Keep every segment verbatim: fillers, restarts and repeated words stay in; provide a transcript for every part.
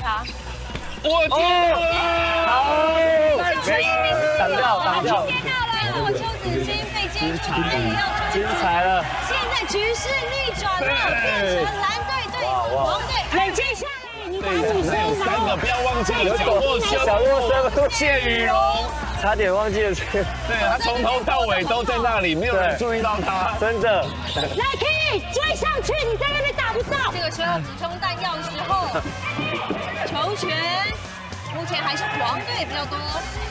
他。 我天！ 好，挡掉，挡掉。 接下来了，邱子欣被接出来，要精彩了！ 现在局势逆转了，变成蓝队对黄队。冷静下来，你打女生有三个，不要忘记了角落生， 角落生谢雨荣， 差点忘记了这个。 对他从头到尾都在那里，没有人注意到他， 真的。 来 K 追上去，你在那边打不到。这个时候补充弹药的时候，球权目前还是黄队比较多。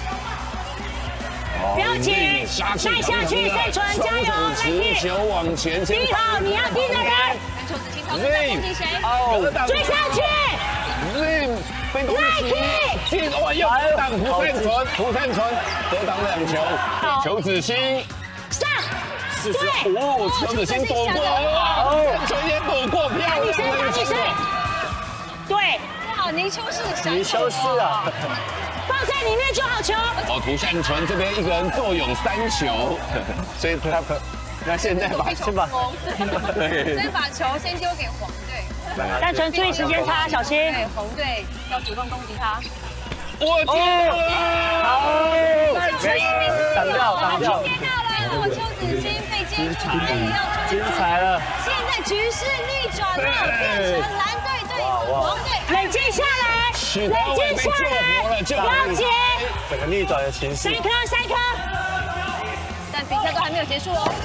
不要紧，带下去，再传，加油！ 持球往前， 第一号你要盯着人。跟邱子欣讨论在攻击谁？追下去。 Zim 被攻击，进哇又格挡蒲善存，蒲善存格挡两球，邱子欣上， 四十五，邱子欣躲过，哇，陈也躲过，漂亮的一球。 对，哇，泥鳅是闪泥鳅是啊。 放在里面就好球。 哦，涂善存这边一个人坐拥三球，所以他那现在把先把对，先把球先丢给黄队。单纯注意时间差，小心。对，红队要主动攻击他。 我天！ 好，挡掉，挡掉。 接下来了，邱子欣被接出来，要精彩了。 现在局势逆转了，变成蓝队对黄队。冷静下来。冷静下来，不要急。 整个逆转的情势。 三颗，三颗。但比赛都还没有结束哦。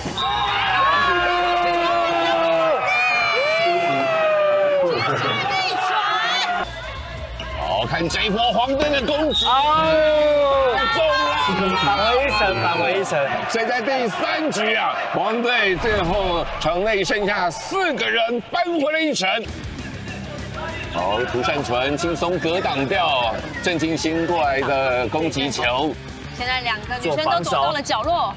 逆转。 好看这一波黄队的攻击。 哦， 中了， 返回一层，返回一层。 所以在第三局啊，黄队最后场内剩下四个人，扳回了一城。好，涂善存轻松格挡掉郑敬欣过来的攻击球。 现在两个女生都走到了角落。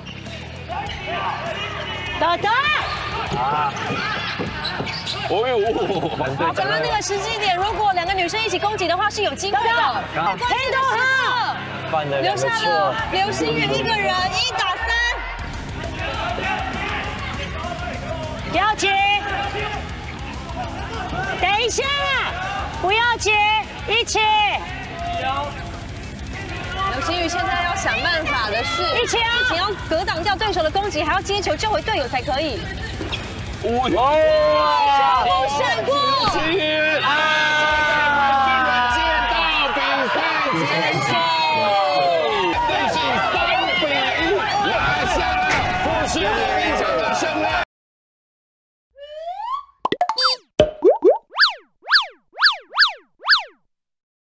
得得。啊！ 哦呦！ 刚刚那个时机点，如果两个女生一起攻击的话，是有机会的。黑都好。留下了刘心筠一个人，一打三。不要急。等一下。不要急，一起。刘心筠现在要想办法的是，一起啊！不仅要格挡掉对手的攻击，还要接球救回队友才可以。 哇！ 闪过，闪过！